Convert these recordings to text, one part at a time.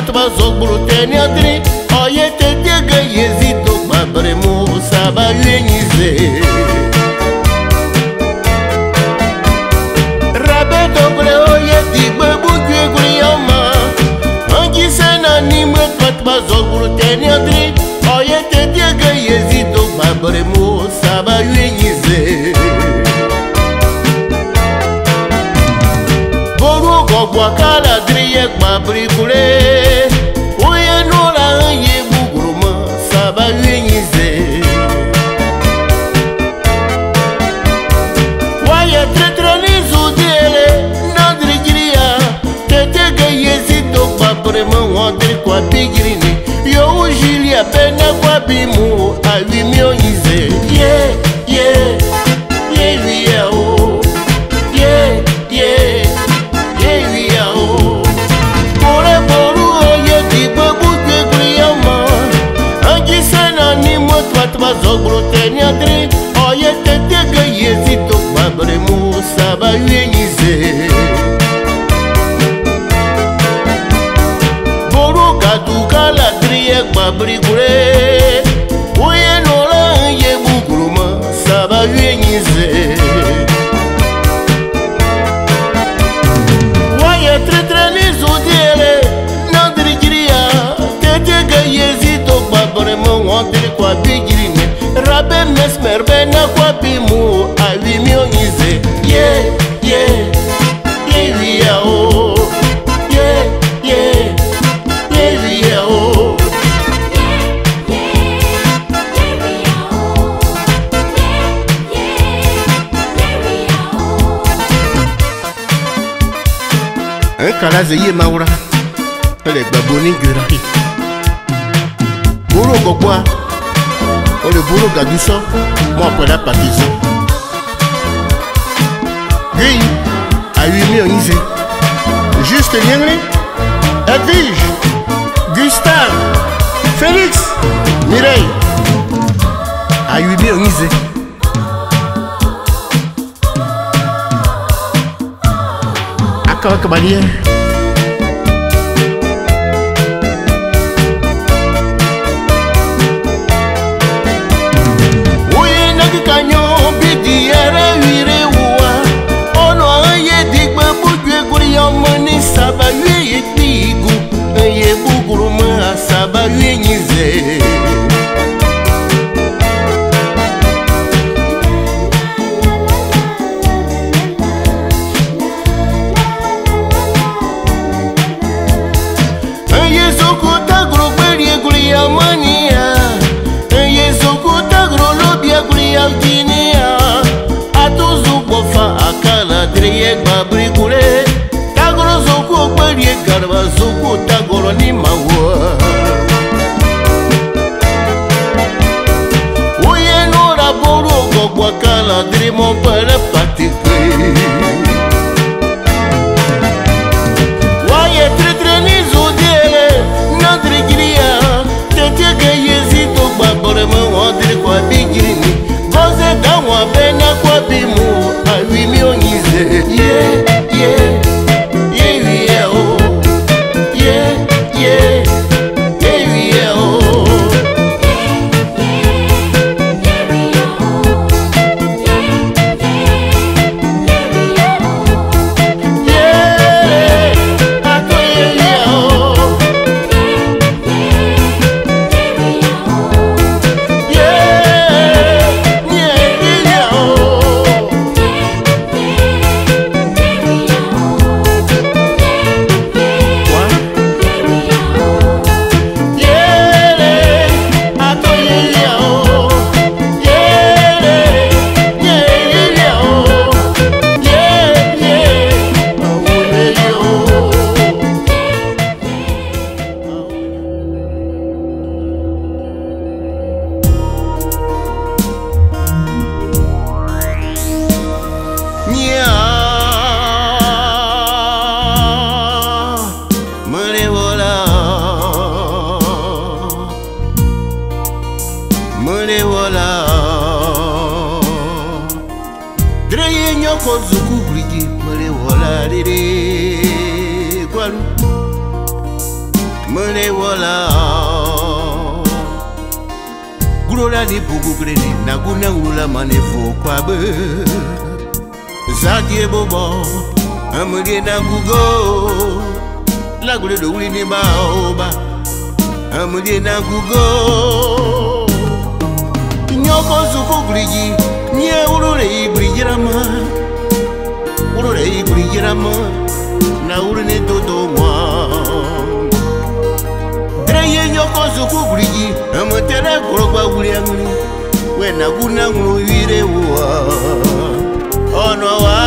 twatba zogburu teniadri oyete tega yezito babremo saba yenyize rabe dobre oyeti bebu gwe yoma angi sena nimwe twatba zogburu teniadri oyete tega yezito babremo saba yenyize Wakala driye babri kule Oye nora ye buguruma Saba yenyize Waye tretrani zudele Nadri giria Tetega yezito babrema Wadri kwa bigirini Yo ujilia pena kwa bimu Awi mionyize Zogburu teniadri oyete tega yezito babremu saba yenyize Boru kaduka la driye babri gure Oye nora ye buguruma saba yenyize Waye tretreni zodiele nadri giria Tetega yezito babremu wadri kwa bigiri Rabe mesmer bena kwa bimu awi mionyize Yeria o Yeria o Kalaze ye maura ele baboni gura Buro gogwa O le boulot gaduso, moi après la partition. Guy, à 8 000 Juste Liengley, Edwige, Gustave, Félix, Mireille, à 8 000 Akava Kabalier. Saba ye tigu ye buguruma saba yenyize Ye sokuta gro berie gulia mania Ye sokuta gro lobia gulia ginia Atuzu bofa akala driye babri gule Ye garba zuku tagoro ni mawa Uye nora boru gogwa kala drimo pere patikwe Waye tretreni zudele nadri giria Tetega yezito baborema wadri kwa bigirini Goze dawa bena kwa bimu awi mionyize nyoko zuku brigi mele wala dede kwalu mene wala Gulora ni bugu greni na guna ngula manefo kwa be Zadie bobo amudi na gugo La gule do wini ba oba amudi na gugo Nyoko zuko griji nye urure ibrijirama Urure ibrijirama na urune dodo mwa Dreye nyoko zuko griji amutere kurogwa gulianguli Wena guna ngulu yire uwa Ono wa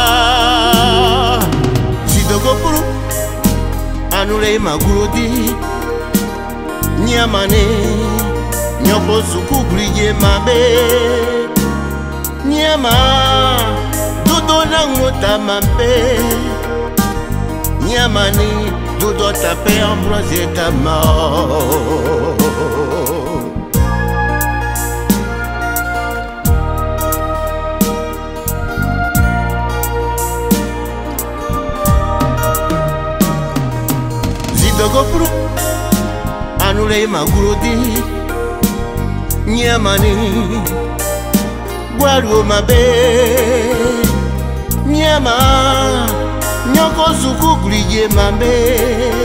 Sidoko puru Anule magurudi Nyamane Nyoko suku grije mabe Nyama Dodo na ngota mampe Nyamani Dodo tape ambroise tama Zidogopuru Anule magurudi Nyamani Gwaru mabe Nyama Nyoko suku grije mabe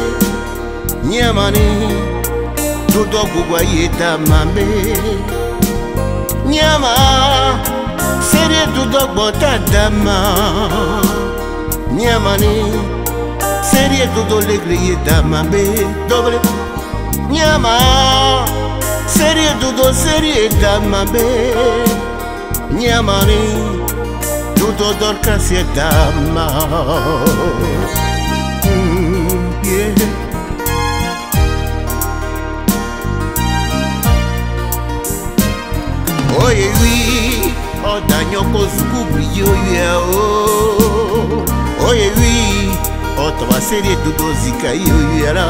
Nyamani Dodo gugwa yeta mabe Nyama Serie dodo bota dama Nyamani Serie dodo legre yeta mabe Dobre Nyama Serie damabe Nyamani Dodo dorka se dama Yeah Oye oui Oda nyoko zukubri yo ya o Oye oui Otawa serie dodo zika yo ya la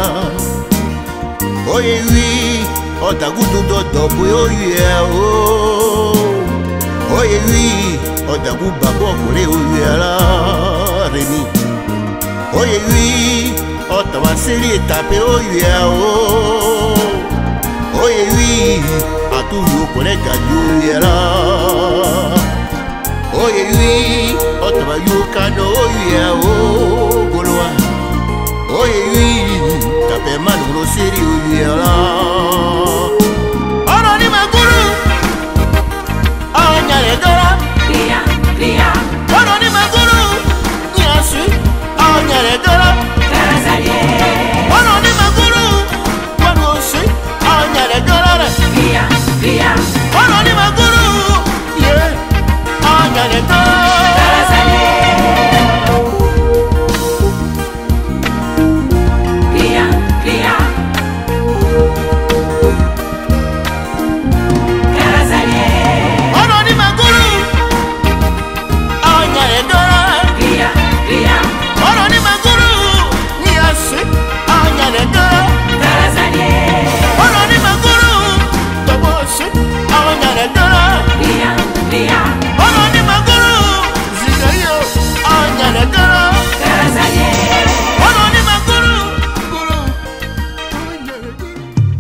Oye oui Oda gudu dodo yo ya o Oye oui Oda guba bokore yo ya la Reni Oye oui Otawa serie tape yo ya o Oye oui Atu yo kore kanyo ya la Oye oui Otawa yo kano ya o Goloa Oye oui Tape manu serie yo ya la Ono ni maguru Anyare dora Ria, ria Ono ni maguru Nyasu Anyare dora Karazalie Ono ni maguru Wanusi Anyare dora Ria, ria Ono ni maguru Yeah Anyare dora Karazalie Ria, ria Karazalie Ono ni maguru Anyare dora Ria, ria Ono ni maguru Nyasu Anyare dora Karazalie Ono ni maguru Tobosi Anyare dora Ria, ria Ono ni maguru Zigayo Anyare dora Karazalie Ono ni maguru Guru Anyare dora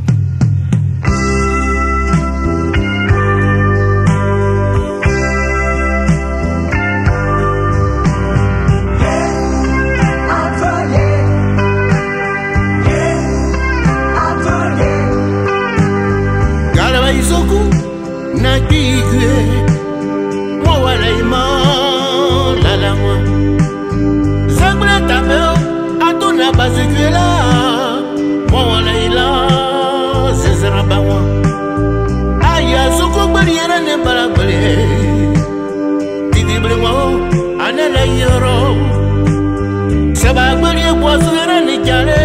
Garaba isoku na digwe mo wala ima la la moi Zagula tapeo atuna bazikwela mo wala ila zezera bawa Aya suku bariera ne barabare Didibre mo anela yoro Saba bari boazera ne jare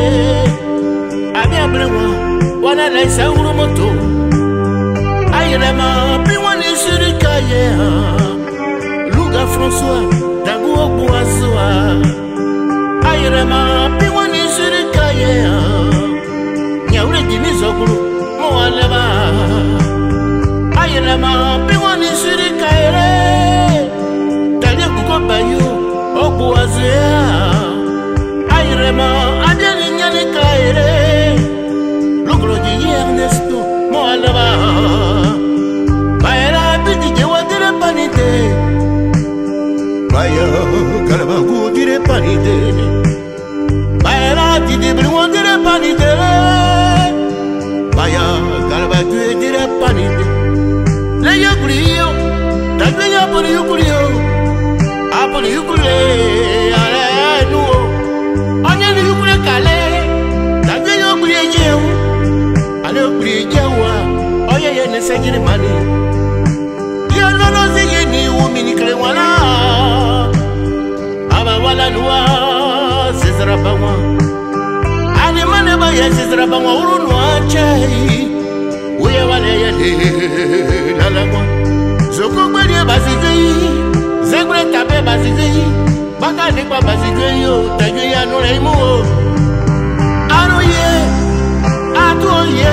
Abia brewa wana na isauru moto Ayrema piwani shirikaye Luga François Dagu Obuazwa Ayrema piwani shirikaye Nyaure jimizo guru Mwaleba Ayrema piwani shirikaye Talia kukobayu Obuazwa Ayrema adeli nyani kaire sajiri mani ya nono zige ni umini kle wala aba wala nuwa sezra bangwa ani mane ba ya sezra bangwa urunu achai uye wale ya la la kwa zoko gbedi bazige zegre tabe bazige baka ni kwa bazige yo tajo ya no reimu aroye atoye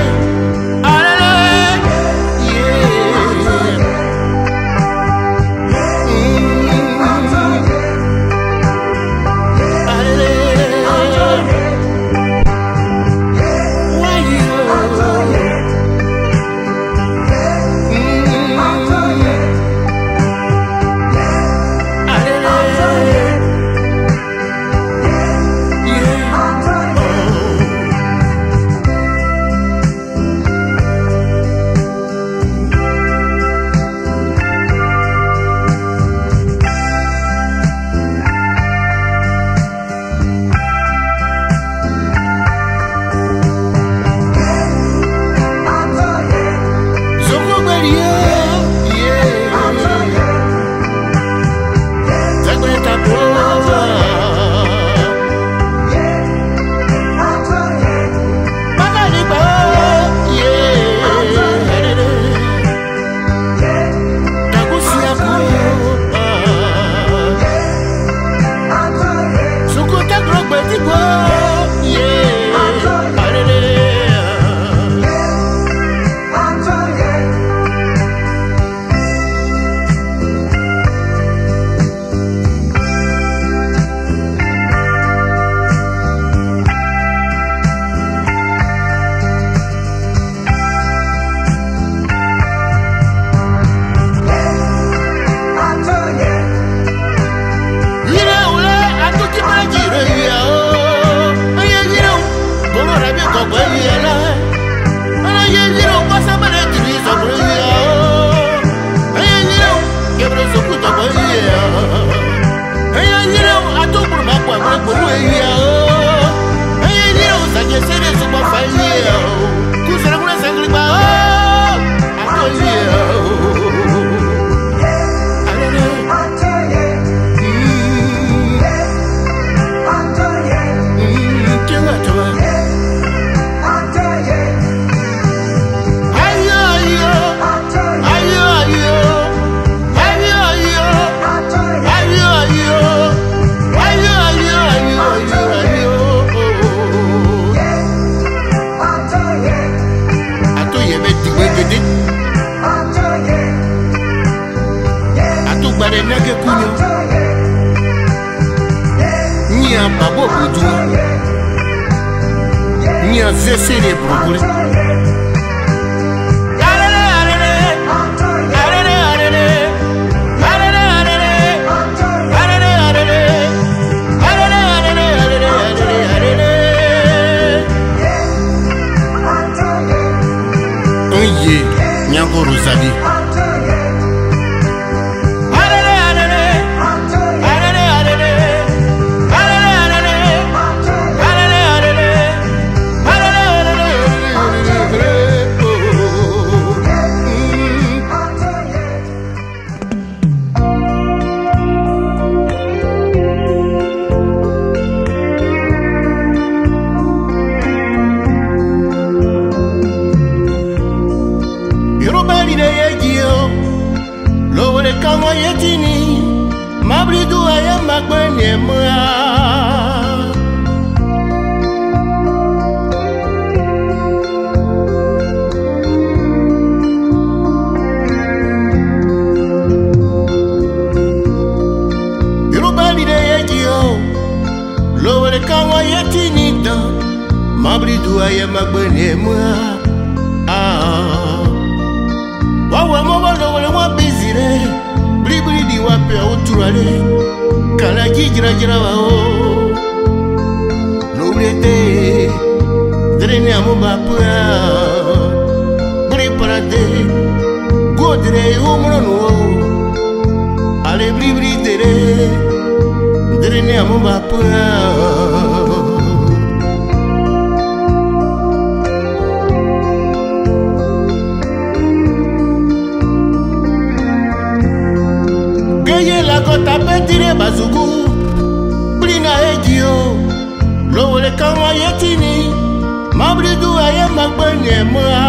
bazugu Brina ejio Lowole kama yetini Mabridu aye magbanye mwa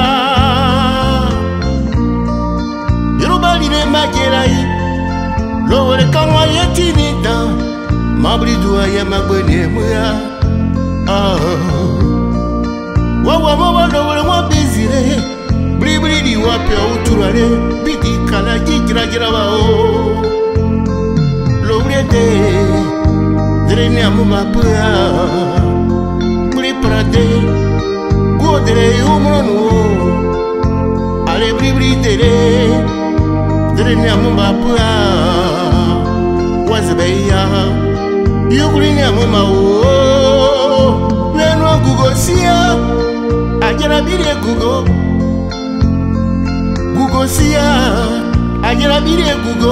Yoruba libe majerai Lowole kama yetini da Mabridu aye magbanye mwa Wawa mawa lowole mwa bizire Bribri di wapi uturare Bidi kala jijira wao Lowrede Drene amuma pua Bri prade Godre umrono Ale bribri dere Drene amuma pua Wazabeya Yugrini amuma o Wenwa gugo siya Ajara bire gugo Gugo siya Ajara bire gugo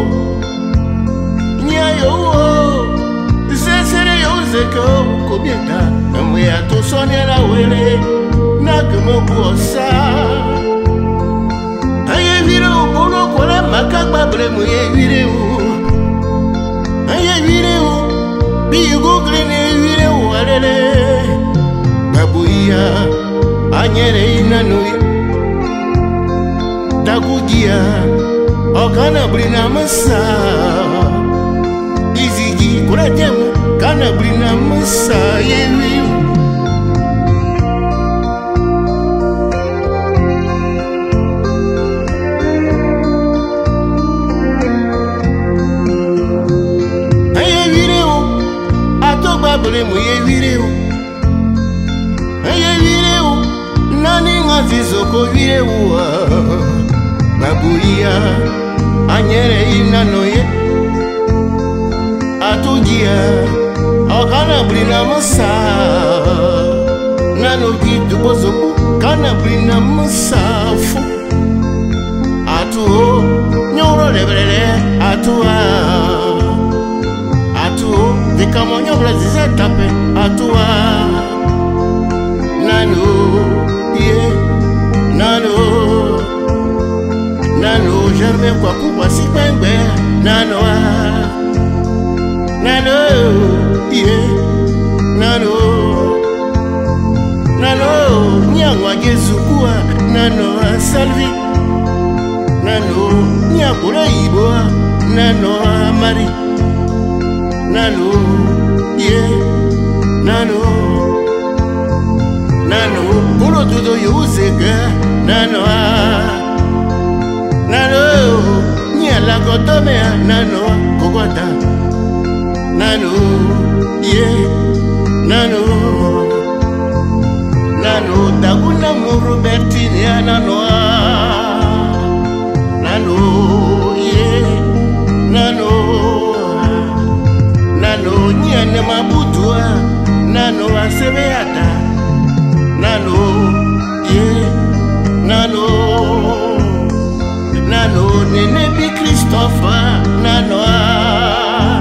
Nyayo Sesere yo zeko Kobieta Mwe ato sonye la wele Nagumo kuosa Aye vire u Bono kore makakba bre mwe vire u Aye vire u Biyu gugrine vire u alele Babuya Anyere inanui Dagugia Okana brina masa Izigi kuratemu Kana brina masa yewi Aye vireu Atogba bremu ye vireu Aye vireu Nani ngazi soko vireu Babuya Anyere inanoye Atugia Okana brina masa Nano gitu bozoku Kana brina masa fu Atuo Nyoro lebrele Atua Atuo Dekamo nyobra zize tape Atua Nano Yeah Nano Nano Germe kwa kuba sikpengbe Nano Nano, yeah, Nano, Nano, Nyangwa Gezukua, Nano, Salvi, Nano, Nyakura Iboa, Nano, Mari, Nano, yeah, Nano, Nano, Puro Tudo Yusega, Nano, Nano, Nyala Kotomea, Nano, Kogota. Nano, yeah, Nano, Nano, Daguna Murubertini, Nano, Nano, yeah, Nano, Nano, Nyane Mabutua, Nano, Asebeata, Nano, yeah, Nano, Nano, Nene Bi Christopher, Nano.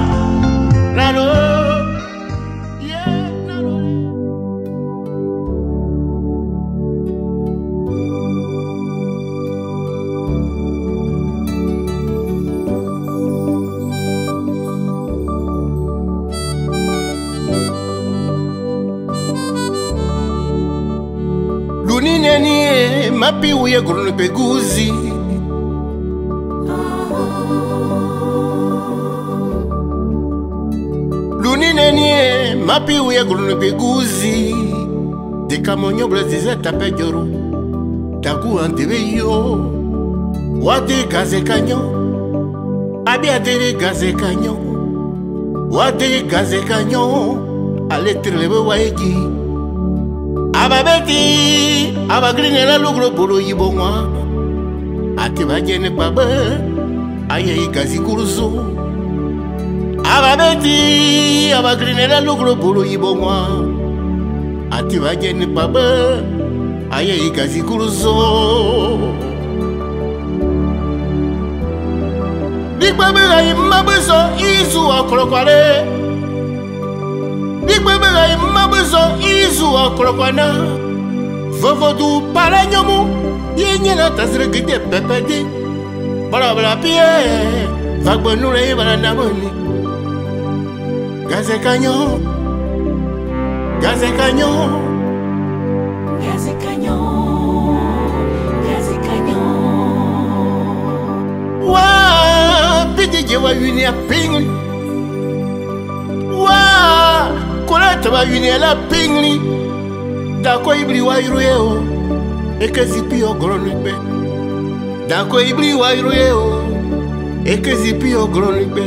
Luninenie mapi uye gurunu peguzi Luninenie mapi uye gurunu peguzi Dekamonyo brazize tape joro Taku antebe yo Wate gaze kanyo Abi adere gaze kanyo Wate gaze kanyo Ale tirlebe waegi Ababeti Abagrine la lugro bolo yibonwa Ati bajene baba Aye gazi kuruzo Ababeti Abagrine la lugro bolo yibonwa Ati bajene baba Aye gazi kuruzo Big baby ayi mabuzo izu okrokwale Big baby ayi mabuzo izu okrokwana Vovodu paranyomu Yenyena tasregide pepedi Bala bala pie Vagbonure bala namoni Gaze Canyon, Gaze Canyon, Gaze Canyon, Gaze Canyon. Wa bidije wa yuni a pingli. Wa kolata wa yuni a la pingli. Da ko ibri wa yuro e ke zipi o gronigbe. Da ko ibri wa yuro e ke zipi o gronigbe.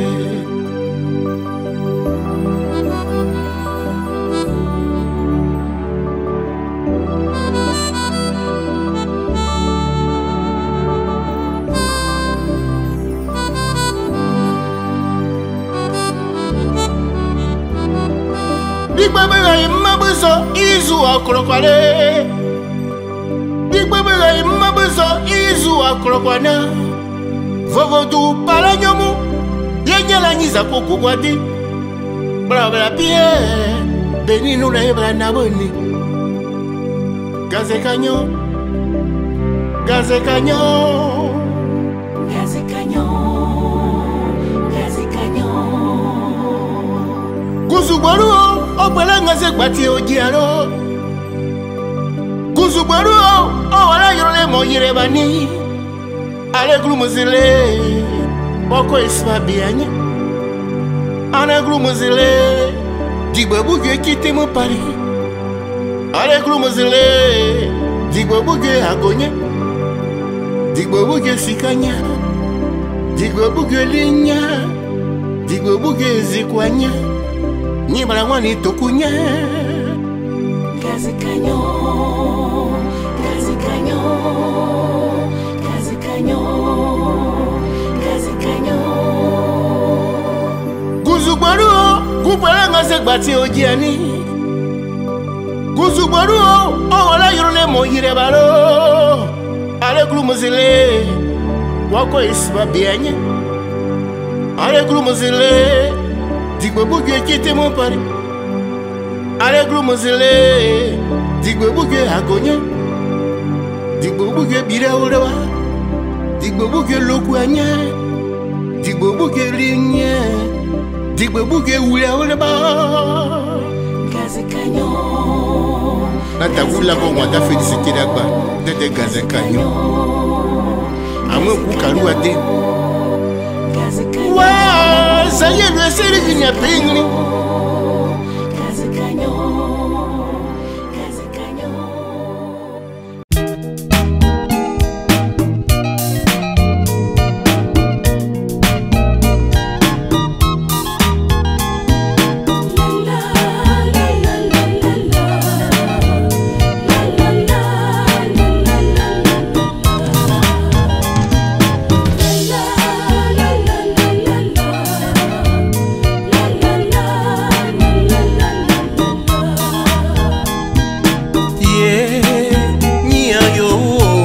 Big Baby Mabuso Izu Akrokwane. Big Baby Mabuso Izu Akrokwana. Vovodu Palanyomu Yenyala Niza Koko Kwati. Brava Pierre Beninu na Ebra Naboni. Gaze Canyon, Gaze Canyon, Gaze Canyon, Gaze Canyon. Kuzubaru Opelanga Zegbati Ojiaro. Kuzubaru Owala Yorole Moyirebani. Ale Glumuzile Oko Isma Bianya. Ale Glumuzile Digbabuge Kite Mo Paris. Ale Glumuzile Digbabuge Agonye. Digbabuge Sikanya. Digbabuge Linya. Digbabuge Zikwanya. Ni balangwani tokunya. Gaze Canyon, Gaze Canyon, Gaze Canyon, Gaze Canyon. Kuzubaru Kupalanga Zegbati Ojiani. Kuzubaru Owala Yorole Moyirebalo. Ale Glumuzile Wako Isma Bianya. Ale Glumuzile Digbabuge Kite Mo Paris. Ale Glumuzile Digbabuge Agonye. Digbabuge Bira Olewa. Digbabuge Lokwanya. Digbabuge Linya. Digbabuge Wula Oleba. Gaze Canyon. Nata wula ko wanda félicité d'agba de Gaze Canyon. Amwe kukalu ade. Gaze Canyon. Wa saye le seri vinya pingli. Gaze Canyon, Gaze Canyon. La la la la la la la la la la Yeah, nia yo.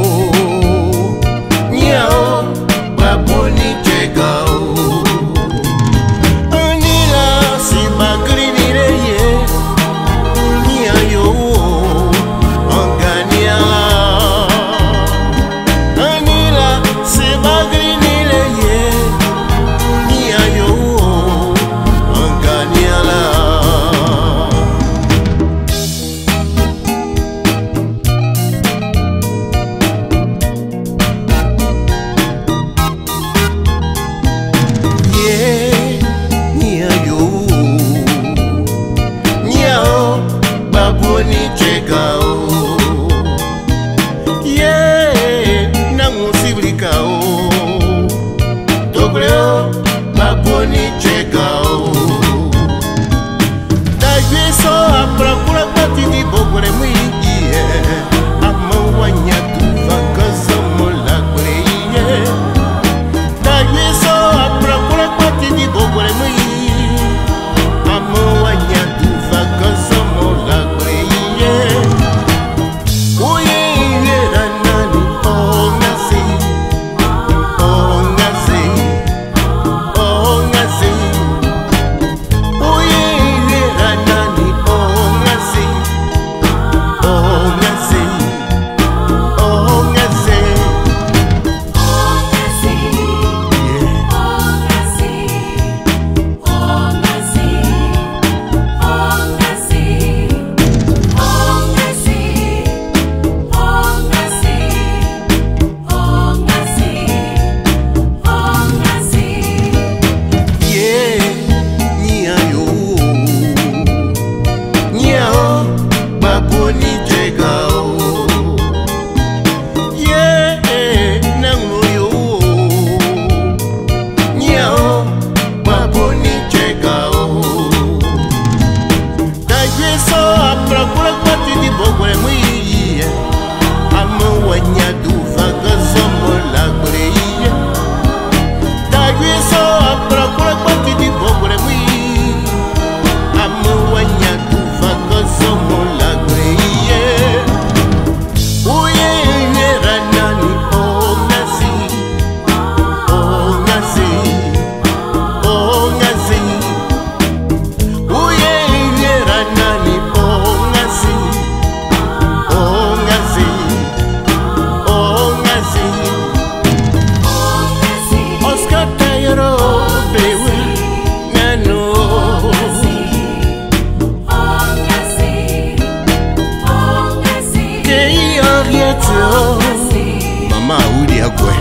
Mama Udi Agwe.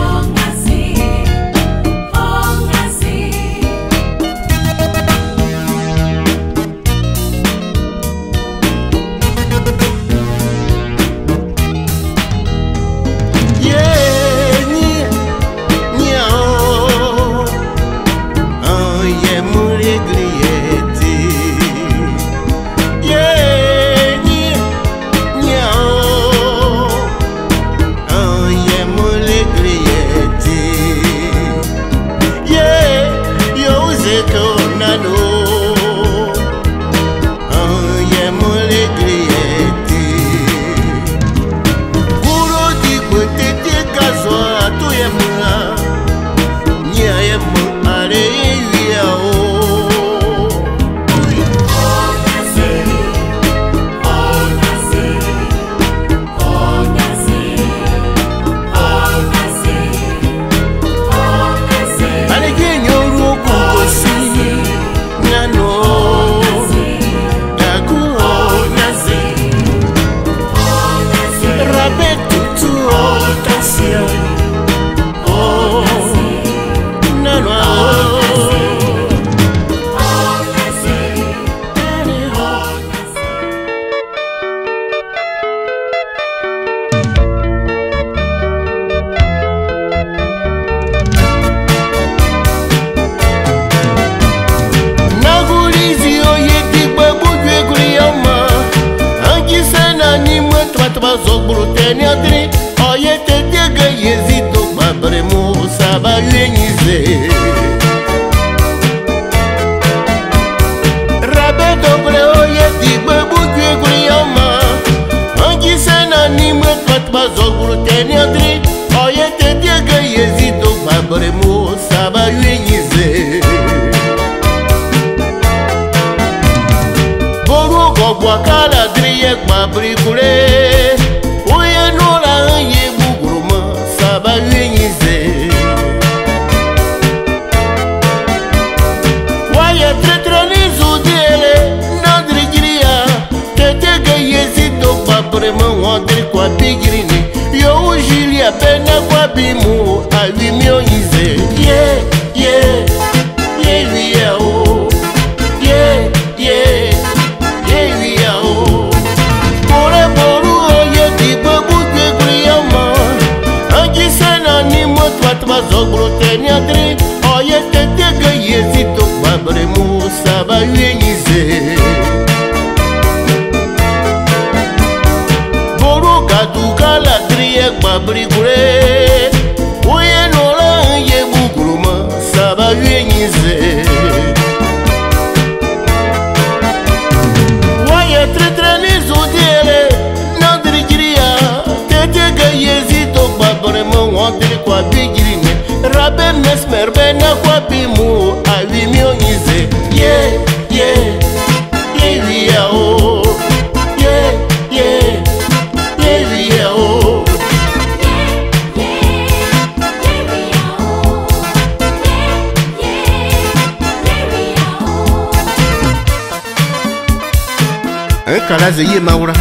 Kalaze ye maura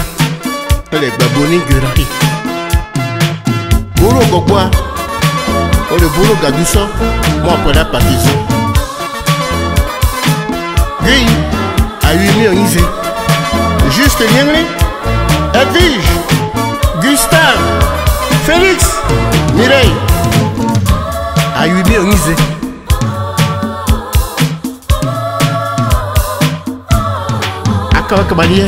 ele baboni gura bolo gogwa ole bolo gaduso mo pela partisan gay a 8 000 juste Niengle Edwige Gustave Félix Mireille a 8 000 Akawa Kabalier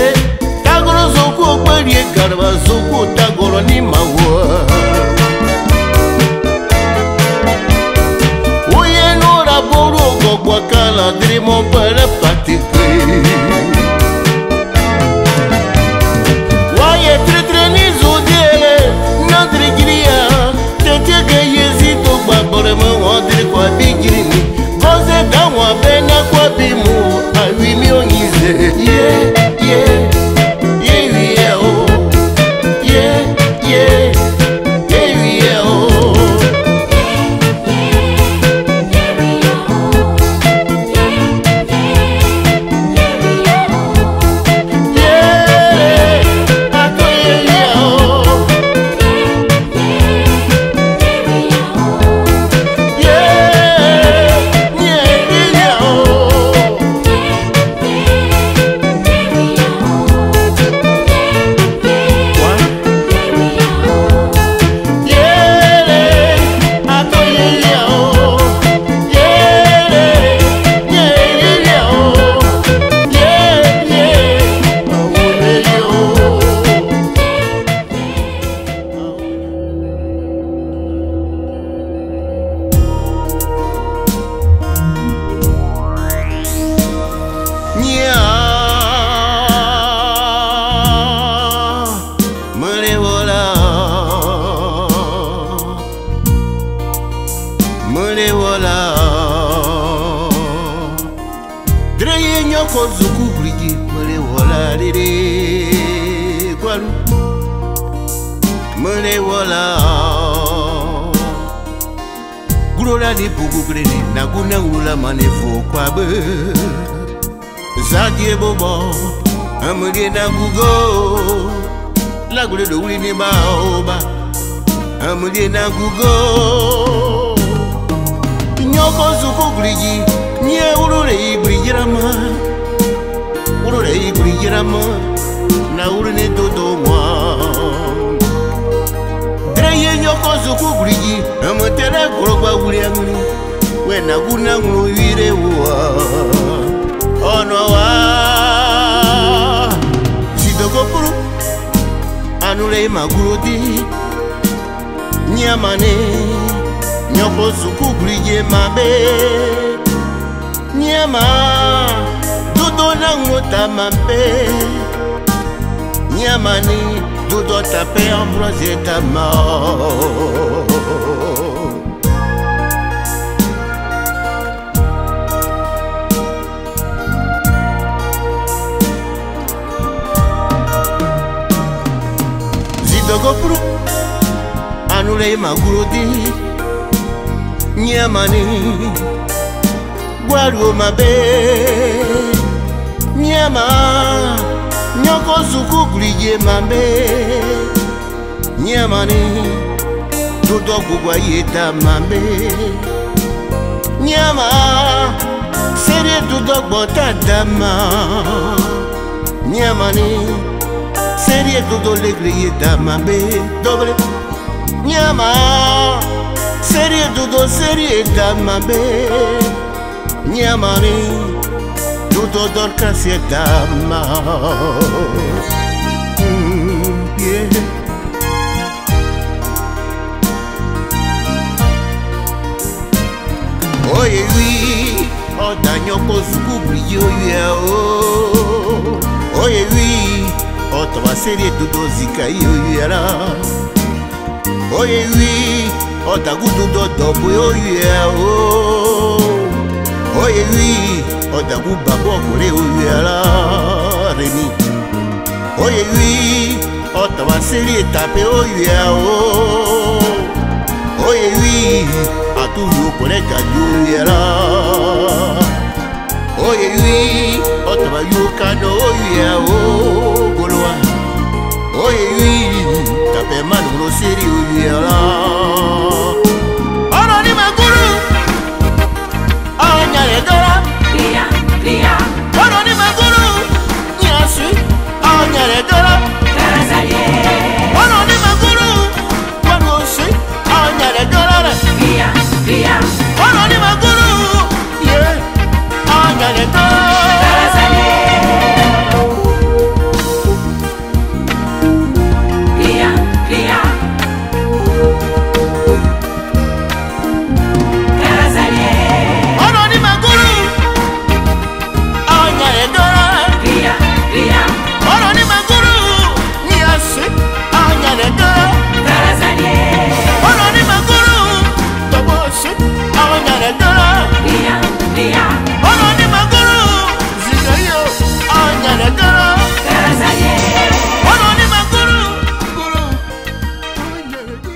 Garba zuku tagoro ni mawa nyoko zuku grigi mele wala dede kwalu mele wala gurola ni bugu greni na guna ngula manefo kwa be zadie bobo amele na gugo la gule do wuli ni baoba amele na gugo nyoko zuku grigi nye urure ibrigirama na urune dodo mwa dreye nyoko zuku grigi amatere gorogba wuri angri we na guna ngru yire wa ono wa sidogo puru anule magurudi nyamane nyoko zuku grigi mabe nyama dodo na ngota mampe nyamani dodo tape ambroise tama zidogo pro anule magurudi nyamani Guaru mabe nyama nyoko zuku grige mabe nyamani dodo gugwa yeta mabe nyama serie dodo gbota dama nyamani serie dodo legre yeta mabe doble nyama serie dodo serie dama be nyamani dodo dorka sietama yeah. Oye oui oda nyoko zuku brillo ya o oye oui otawa serie dodo zika yo yara oye oui oda gudu dodo boyo ya o oye oui odagu babo kore uyala remi oye oui otawa seri tape oya o oye oui atu yo kore kaju uyala oye oui otawa yo kano oya o golwa oye oui tape manu seri uyala oroni maguru anyare dora Lia, ono ni maguru, nyasu, anyare dora, karazaye. Ono ni maguru, wanusi, anyare dora, Lia. Ono ni maguru, yeah, anyare dora, karazaye. Lia. Karazaye. Ono ni maguru. Ono ni maguru, nyasi, anyare dora, karazaye. Ono ni maguru, tobosi, anyare dora, Lia. Ono ni maguru, zigayo, anyare dora, karazaye. Ono ni maguru, guru, anyare dora.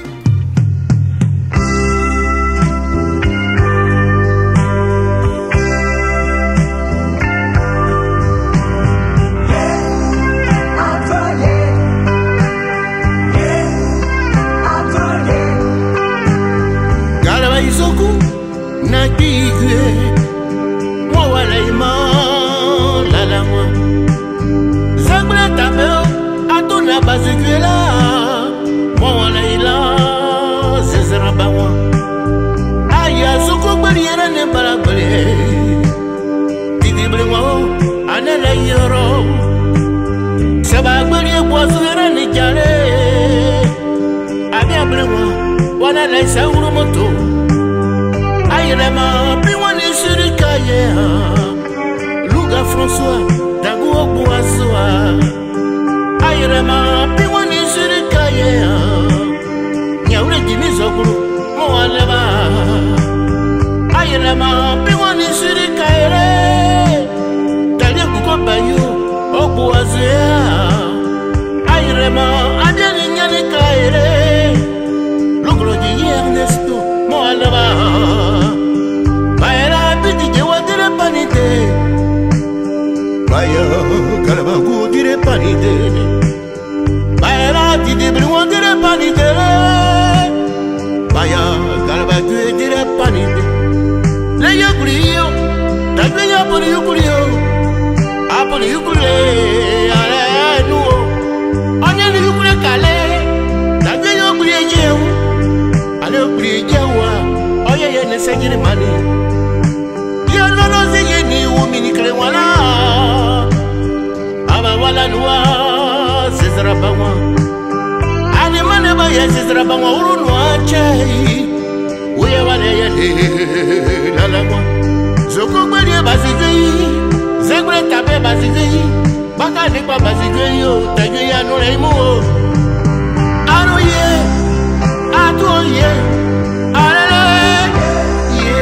Isoku na kigwe mo wala ima la la moi zagla tameo atuna bazigela mo wala ila zezera bawa aya soko bariera ne barabale didibre mo anela yoro sabagbe boisera ne jare abia brewa wana na sauru moto ayelema piwani shirikaye Luga François dagu ogbuasoa ayelema piwani shirikaye nyaure jimizokuru mo aleba ayelema piwani shirikaye boazea airema adeli nyane kaire logro di Ernesto moalaba baera biti je wadire panite baya kalaba gudire panite baera ti de wadire panite baya kalaba gudire panite le yugriyo taglia por yugriyo apol yugre ale nuo anya ni yugre kale taglia yugre jewu ale yugre jewa oye ye ne segiri mani yo no zige ni wo mini kre wala aba wala nuwa sezra bawa ani mane ba ye sezra bawa uru nuwa chai uye wale ye la la kwa zoko gbede bazigei zegre tabe bazigei baka nikpa bazigei yo teje ya no re mu o aroye atoye arele ye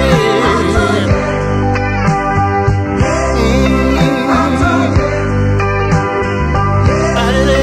arele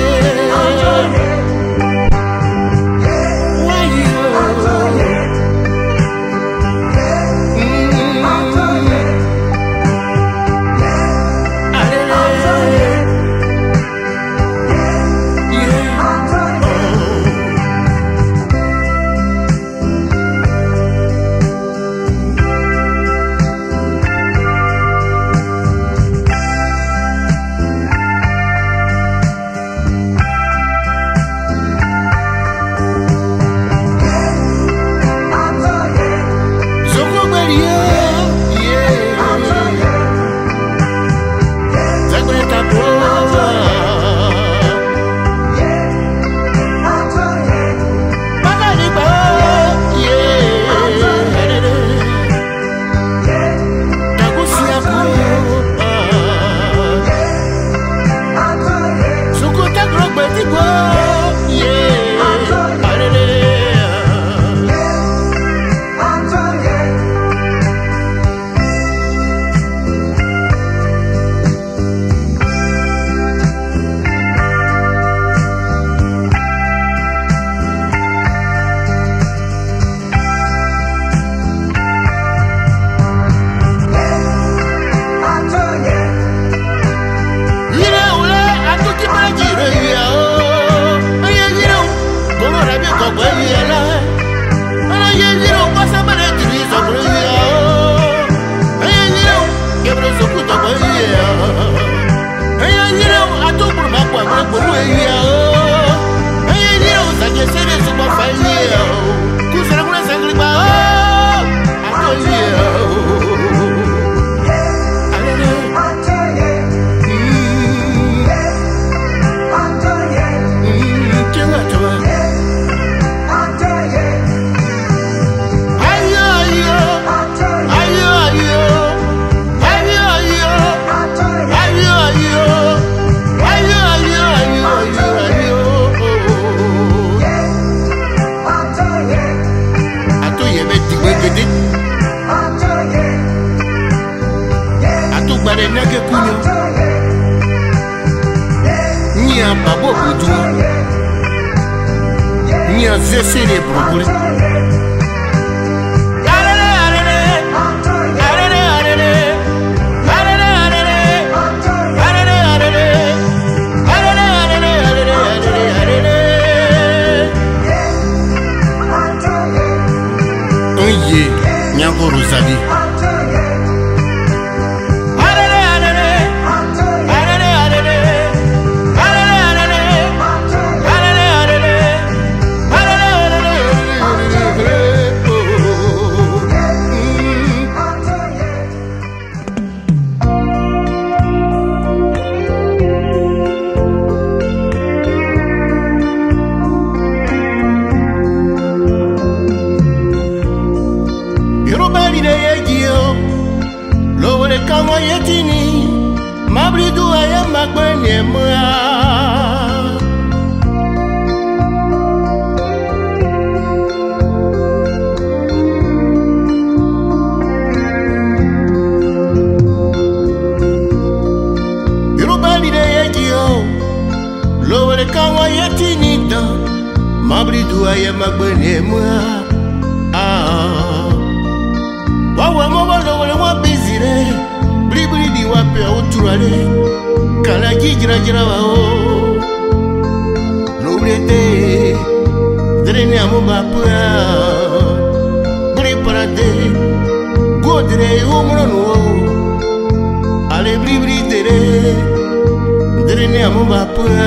wale kala jira jira wa o l'oubliete drene amu bapua preparate godre umro no ale bri tere drene amu bapua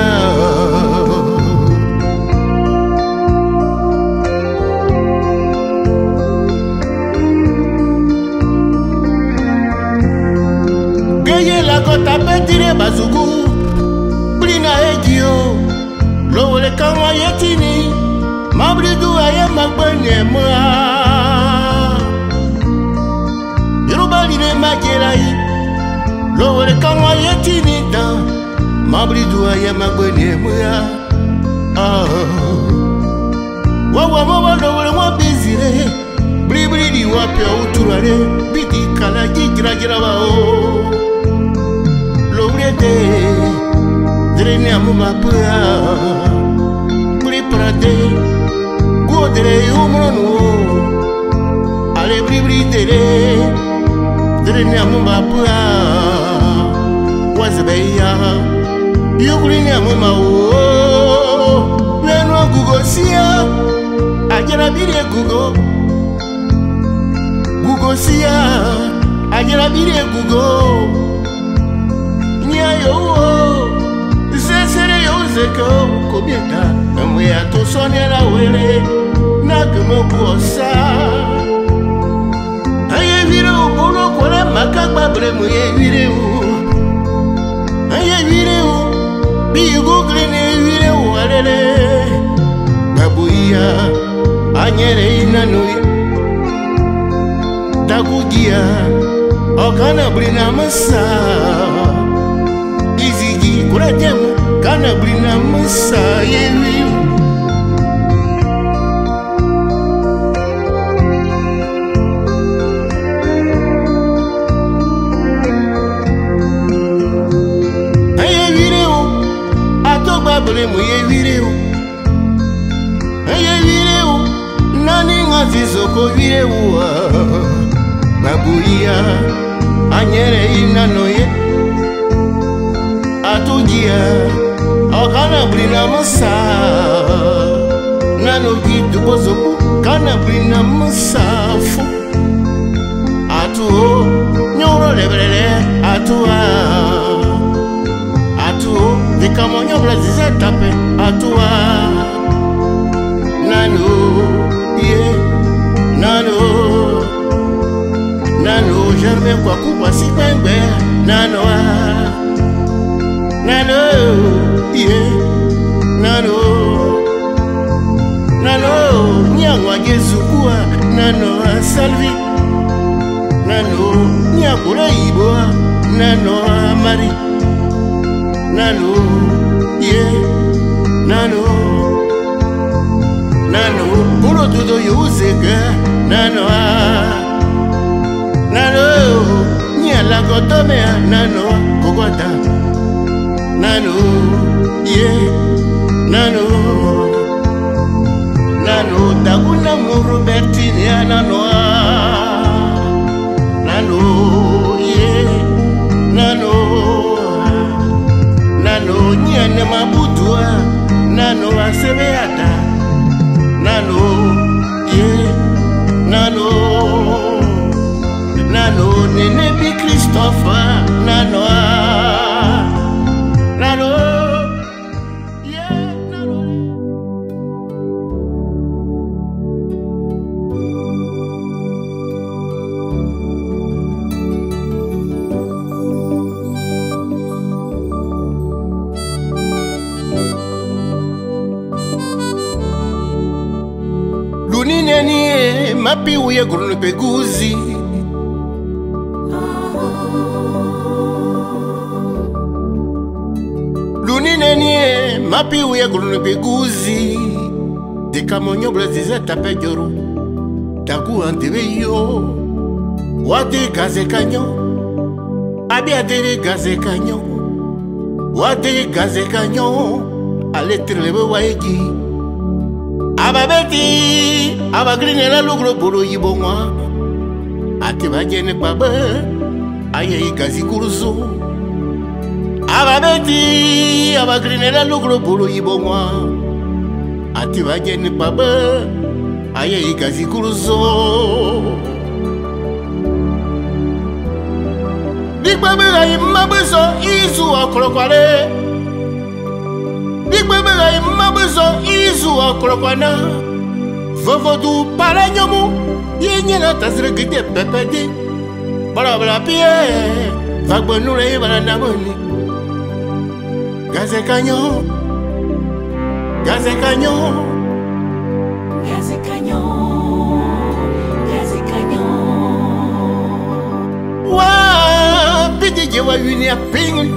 la kota petire bazugu brina edio lowole kanwa yetini mabridu aye magbanye ma yoruba lire majerai lowole kanwa yetini da mabridu aye magbanye ma wawa mawa lowole wa bizire bribri di wape uturare bidi kala jira ba o drene amu bapua preparate godre umro no ale bri tere drene amu bapua wazebeya yugrini amu ma o weno gugosia ajara bire gugosia ajara bire gugo yo sesere yo zeko kobieta mwe atosonia la wele na gemo kuosa aye vire ubolo kole makagba bre mwe vire u aye vire u bi google ne vire u alele babuya anyere inanui takugia okana brina masa izigi kura temu kana brina musa yewi aye vireo atogba bremu ye vireo aye vireo nani ngazi soko vireo babuya anyere inanoye atugia okana brina musa nano gitu bozoku kana brina musa fu atu nyoro lebrele atu dikamonyo blazize tape atu nano ye nano jamais kwa kupa sikengbe nano nano, yeah, nano, nyangwa gezukua, nano salvi, nano, nyakura iboa, nano amari, nano, yeah, nano, puro tudo yuzeka, nano, nyala kotomea, nano, kogota. Nano, yeah, nano, daguna murubertini ya nano, yeah, nano, nyane mabutua, nano asebeata, nano, yeah, nano, nene bi Christopher, nano. Luninenie mapi uye gurunu peguzi Luninenie mapi uye gurunu peguzi Dekamonyo blazize tape joro Taku antebe yo Wate gaze kanyo Abi adere gaze kanyo Wate gaze kanyo Ale tirlebe waegi Ababeti Abagrine la lugro bolo yibonwa Ati bajene baba Aye gazi kuruzo ababeti abagrinela lugro bulu yibongwa ati bajeni paba aye ikazi kuruzo Digbebela imabuzo izu okrokwale Digbebela imabuzo izu okrokwana Vovodu paranyomu yenyela tasregide pepedi Barabara pie vagbonure ibara namoni Gaze kanyo Gaze kanyo Gaze kanyo Gaze kanyo Wa Pidije wa yuni a pingli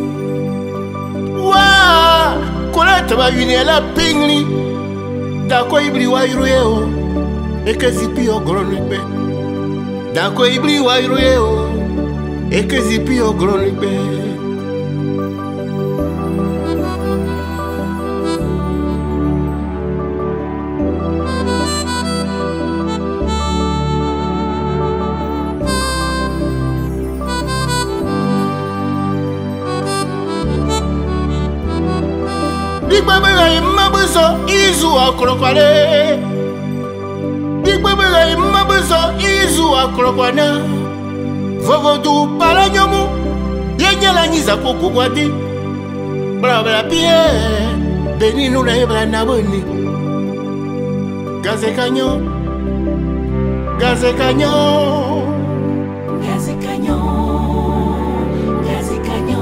Wa Kolata wa yuni a la pingli Dako ibli wa irueo Eke zipi o gronigbe Dako ibli wa irueo Eke zipi o gronigbe Digbebela imabuzo izu okrokwale Digbebela imabuzo izu okrokwana Vovodu paranyomu yenyela nyiza kokugwadi Brabra pie beninu na ebra naboni Gaze kanyo Gaze kanyo Gaze kanyo Gaze kanyo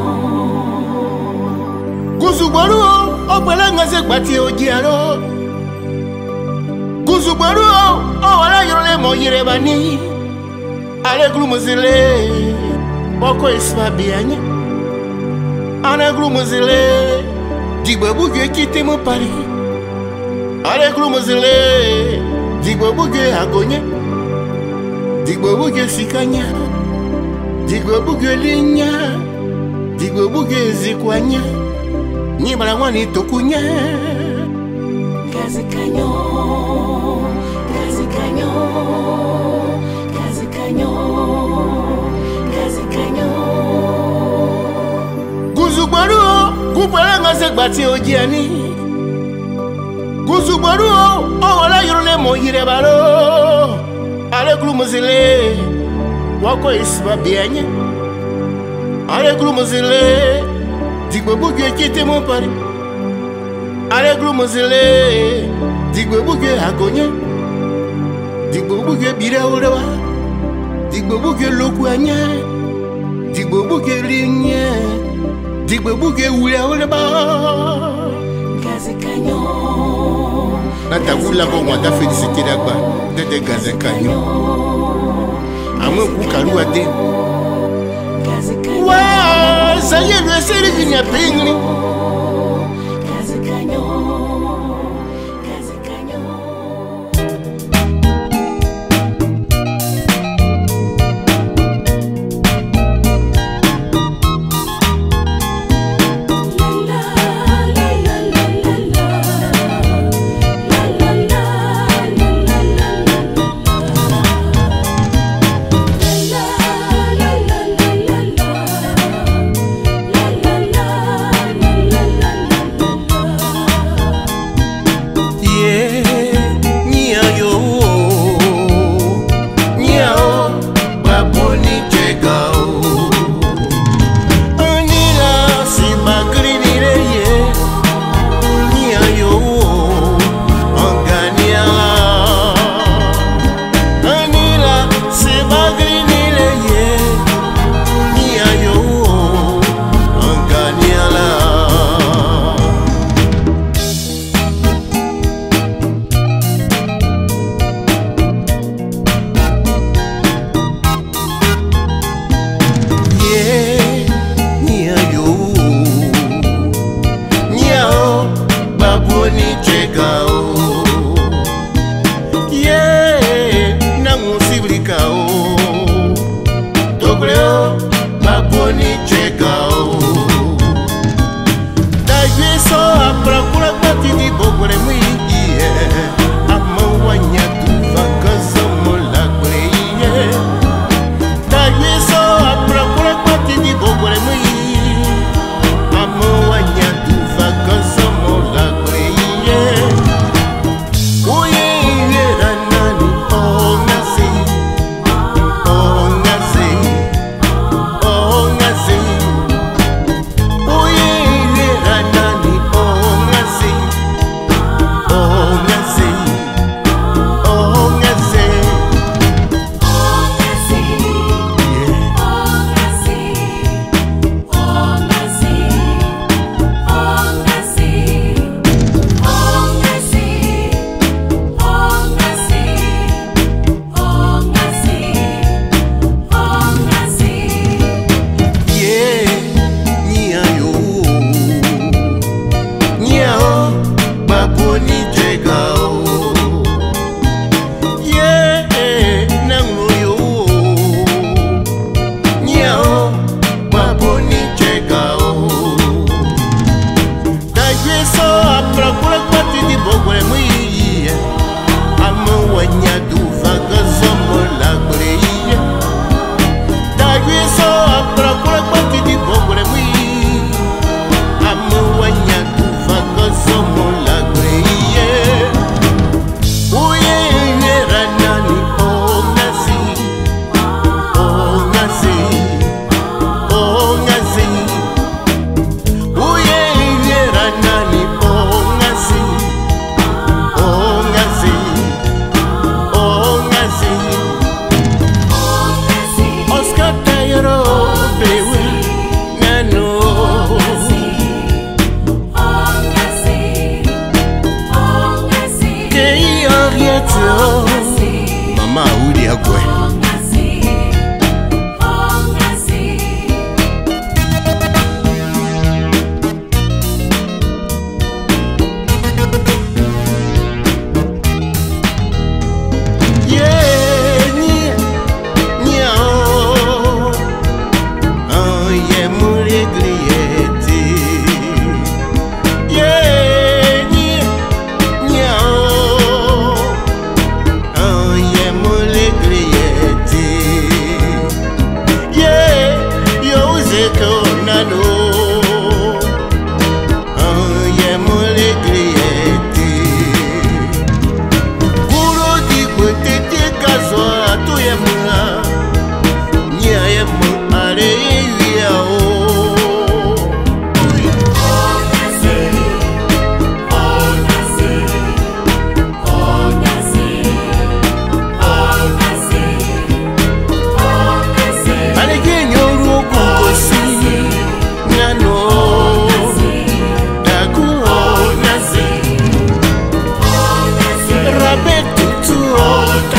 Guzugboru Ogbela ngaze gbati ojiaro Guzugboru o wala yorole mo yirebani Ale glumuzile Boko isma bianya Ana glumuzile Digbebuge kite mo pari Ale glumuzile Digbebuge agonye Digbebuge sikanya Digbebuge linya Digbebuge zikwanya Ni barangwani tokunya Gaze kanyo Gaze kanyo Gaze kanyo Gaze kanyo Guzugboru Gupela ngase gbati ojiani Guzugboru o wala yorole mo yirebaro Ale glumuzile Wako isba bianye Ale glumuzile Digbebuge kite mo pari Ale glumuzile Digbebuge agonye Digbebuge bire orewa Digbebuge loku anya Digbebuge linye Digbebuge ule oreba Gaze kanyo Natagula bo mwanda felicite dagba Dede gaze kanyo Amwe kukaluwa de Gaze kanyo Waa Zaye lwe seri vinya pingli Gaze kanyo Gaze kanyo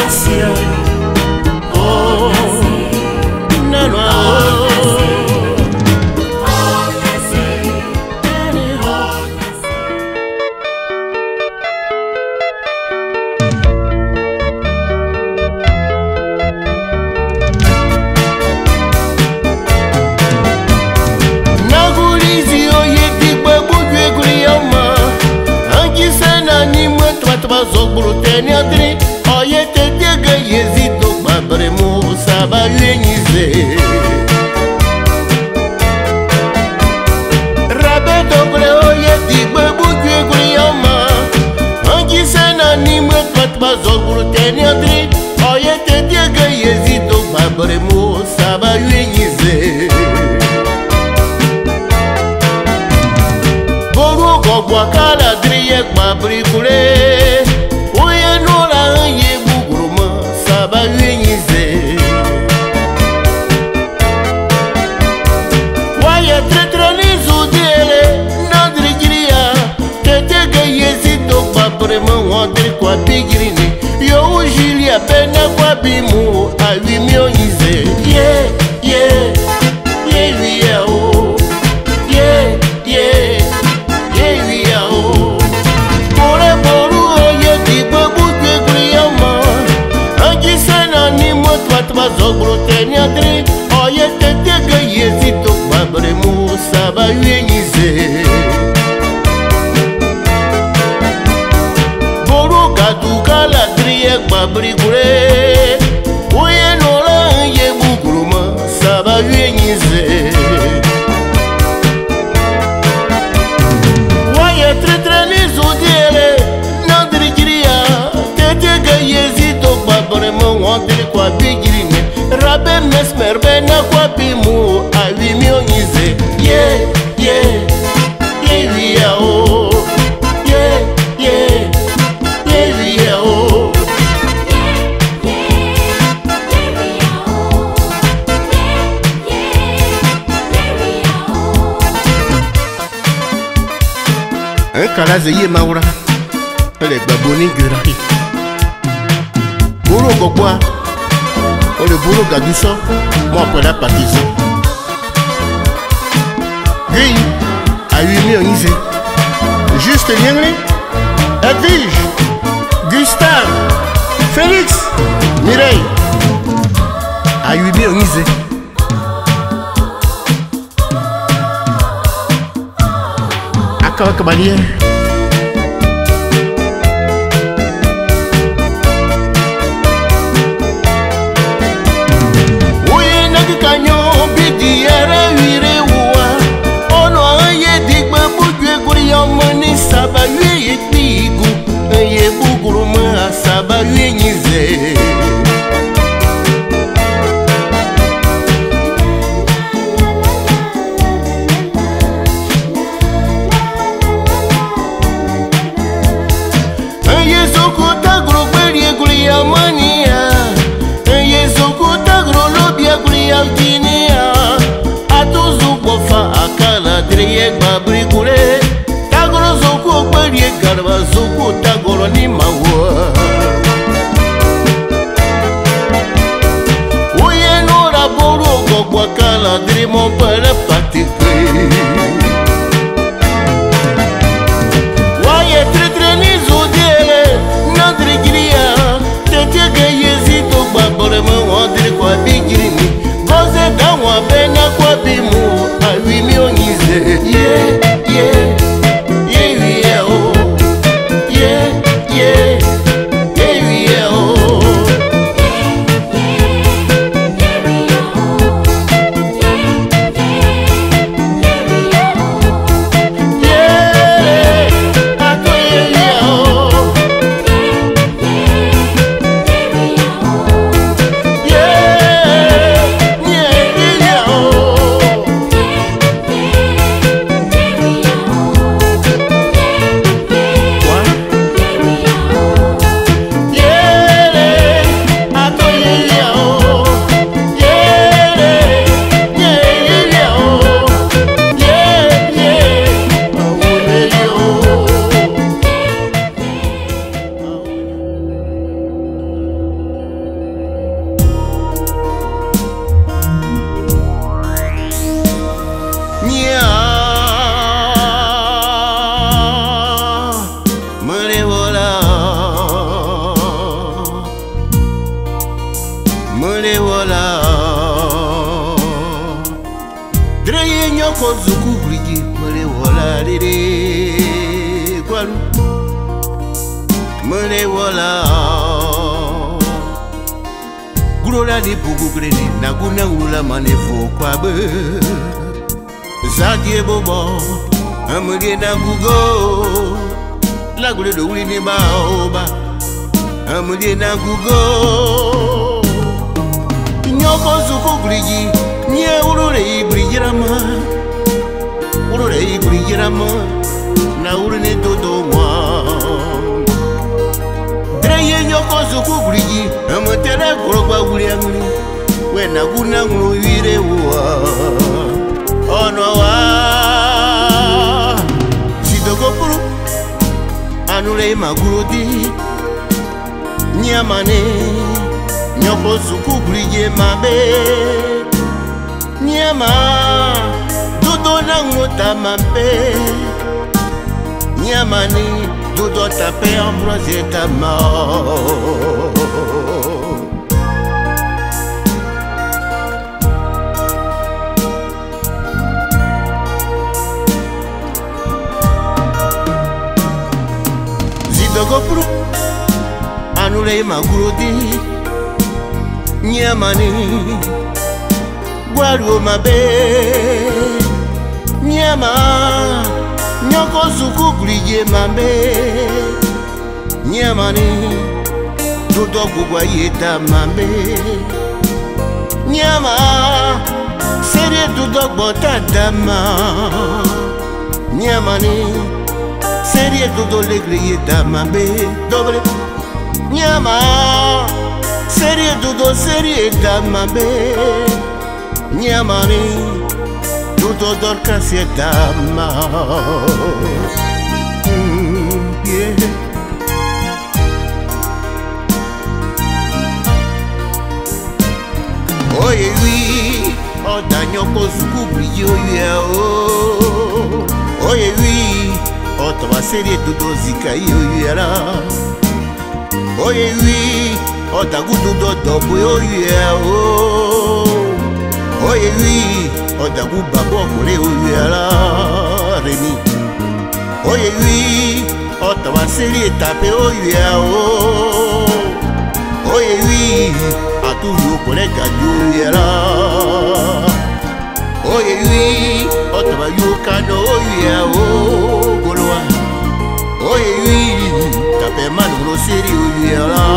Nasia. Oh, Nanoa. Zogbuluteniadri oyete tege yezito babremo saba yuenyize rabe dobre oyeti bebuju gurioma angisena nimwe twatba zogbuluteniadri oyete tege yezito babremo saba yuenyize boru gogwa kala driye babrikule kwa bigrini yo ujilia pena kwa bimu awimio yize yeah yeah yeah we are oh yeah yeah yeah we are oh pore boru oye di babu gwegriama angi sana ni motwa twa zogro teniadri oye tetege yezito babre mu saba yize Dukala triye babrigure Oye nola ye bukuruma Saba yuenyize Waye tretreni zudiele Nadrigiria Tetege yezito babrema Wandiri kwa bigirine Rabe mesmer bena kwa bimu Awimio nyize Yeah, yeah Yeah, we are oh Yeah, yeah Kalaze ye maura ele baboni gura bolo gogwa ole bolo gaduso mo pela partisan gay ayumi onise juste lienle Edwige Gustave Félix Mireille ayumi onise akawa kabalier Saba yuye tigu ye buguruma saba yuenyize ye sokuta grobeli gulia mania ye sokuta grolobia gulia guinea atuzu bofa akala driye babrigure Garba zuku tagoro ni mawa Uye nora boro gogwa kala drimo para patike Waye tretreni zudiele nadrigiria Tetege yezito babore mwandiri kwa bigirini Goze dawa bena kwa bimu awimio nyize Yeah, yeah Yeah, mule wala Dreye nyoko zuku grigi mule wala lere Kwalu mule wala Gurola di pugu greni naguna ula manefo kwa be Zadie bobo amule nagugo La gule do uli ni baoba Amule nagugo Nyoko zuku grigi Nye urure ibrijirama Urure ibrijirama Na urune dodo mwa Dreye nyoko zuku grigi Amutere kuroba uli anguli Wena guna ngulu vire uwa Ono wa Sidoko puru Anule magurudi Nyamane Nyoko suku grije mabe Nyama Dudo nanguta mampe Nyamani Dudo tape ambroise tama Zidogo pru Anule magurudi Nyamani Gwaru mabe Nyama Nyoko suku grije mabe Nyamani Dudo gugwa yeta mabe Nyama Serie dudo bota dama Nyamani Serie dudo legre yeta mabe Dobre Nyama Serie dudo serie damabe Nyamani Dudo dorka se dama Yeah Oye oui Oda nyoko zuku brillo ya o Oye oui Otawa serie dudo zika yo yara Oye oui Ota gudu do dobu oye o Oye oui Ota gu babo kore oye la Remi Oye oui Ota wa seri tape oye o Oye oui Atu yu kore kaju oye la Oye oui Ota wa yu kano oye o Goloa Oye oui Tape manu no seri oye la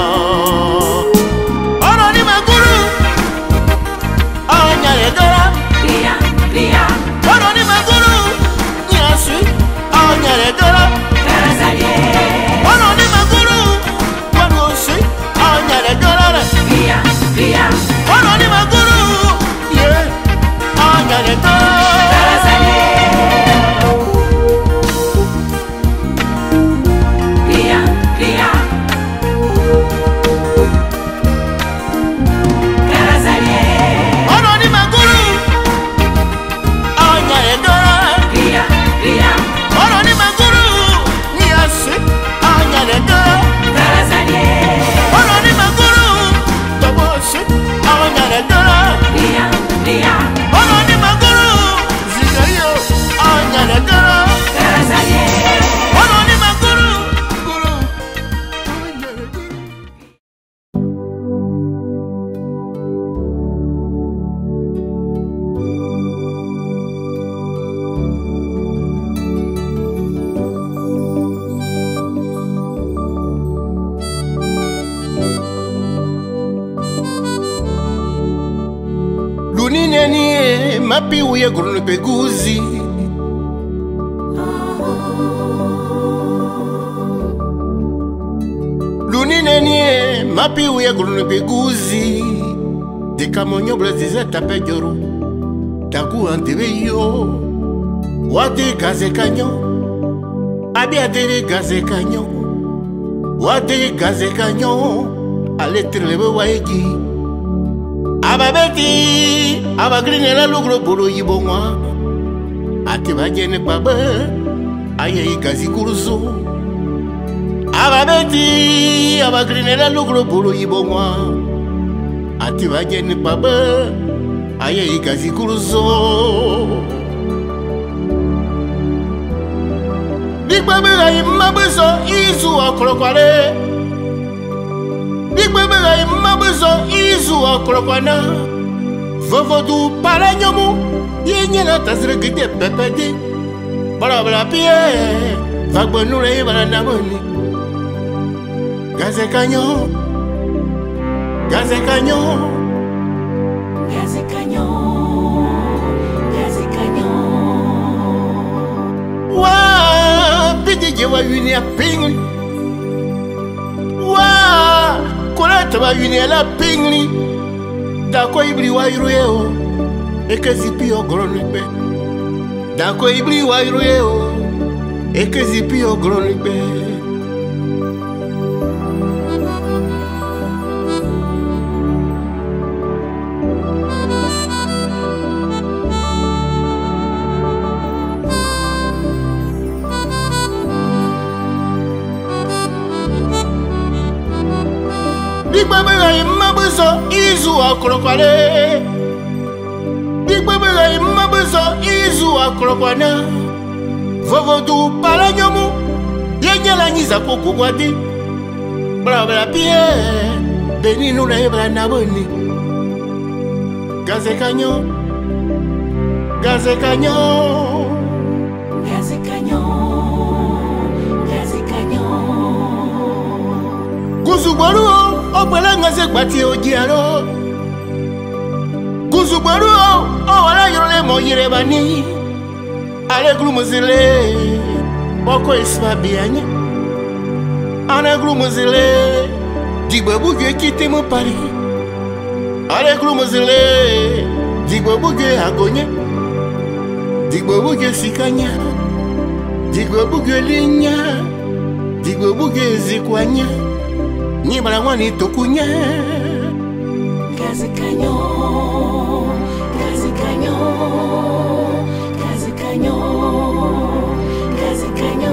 Nini mapi uye gurunu peguzi Lunine mapi uye gurunu peguzi Deka monyo blaziza tape joro Taku antebe yo Wate gaze kanyo Abi adere gaze kanyo Wate gaze kanyo Ale tirlebe waegi Ababeti Abagrine la lugro bolo yibonwa Ati bajene baba Aye ikazi kuruzo Ababeti Abagrine la lugro bolo yibonwa ati waje ni baba aye ikazi kuruzo Big baby ay mabuzo izu okrokwale Big baby ay mabuzo izu okrokwana Vovodu paranyomu yenye na tazire gide pepedi Bala bala pie Vagbonure bala namoni Gaze kanyo Gaze kanyo Gaze kanyo Gaze kanyo Wa Pidije wa yuni ya pingli Wa Kolata wa yuni ya la pingli Dako ibli wa yuruyeo Eke zipi ogronikbe Dako ibli wa yuruyeo Eke zipi ogronikbe Big baby ay mabuzo izu okrokwale Big baby ay mabuzo izu okrokwana Vovodu paranyomu yenye la nyiza kokugwadi Bla bla pie beninu na ebra naboni Gaze kanyo Gaze kanyo Gaze kanyo Gaze kanyo Guzugbaru Ogbela ngaze gbati ojiaro Guzugbaru wala yorole mo yirebani Ale glumuzile Boko isma bianye Ale glumuzile Digbabu ge kite mo pari Ale glumuzile Digbabu ge agonye Digbabu ge sikanya Digbabu ge linya Digbabu ge zikwanya Ni balangwani tokunya Gaze kanyo Gaze kanyo Gaze kanyo Gaze kanyo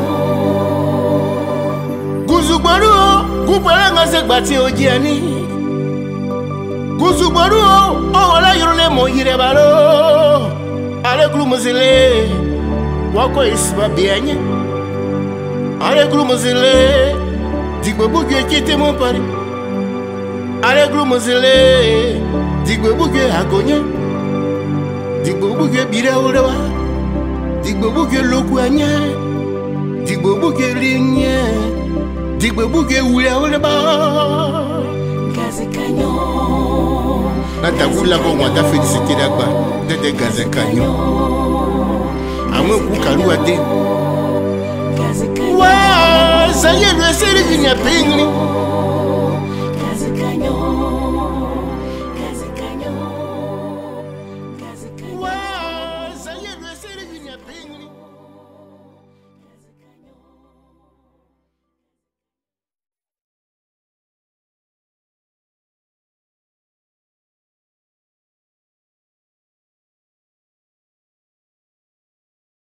Guzugbaru Gupala ngase gbati ojiani Guzugbaru wala yorole mo yirebalo Ale glumuzile Wako isba bianye Ale glumuzile Digbabu ge kite mo pari Ale glumuzile Digbabu ge agonye Digbabu ge bira orewa Digbabu ge lokwanya Digbabu ge linya Digbabu ge wula oreba Gaze kanyo Nata wula ko wanda felicite dagba Dede gaze kanyo Amwe kukalu ade Gaze kanyo Wa Zaye lwe seri vinya pingli